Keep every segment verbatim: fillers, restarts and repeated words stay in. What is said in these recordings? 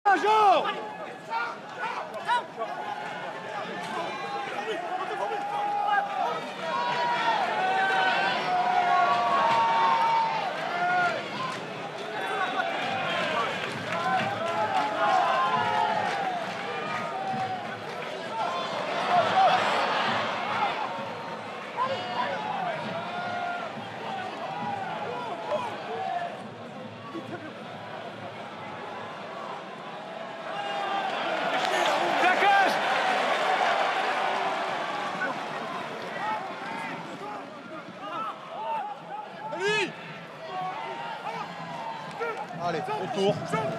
Jean! Allez, autour.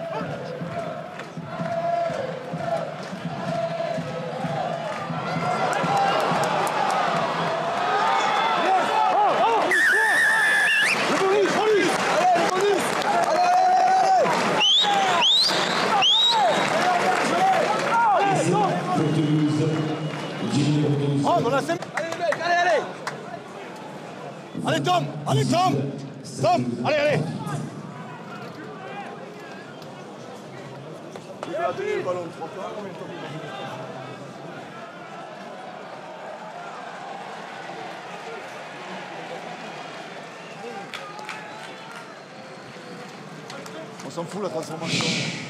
Oh, dans la scène. Allez les mecs, allez, allez. Allez Tom, allez Tom. Tom, allez, allez. Il va tenir le ballon trois fois. Combien de temps il va jouer? On s'en fout la transformation.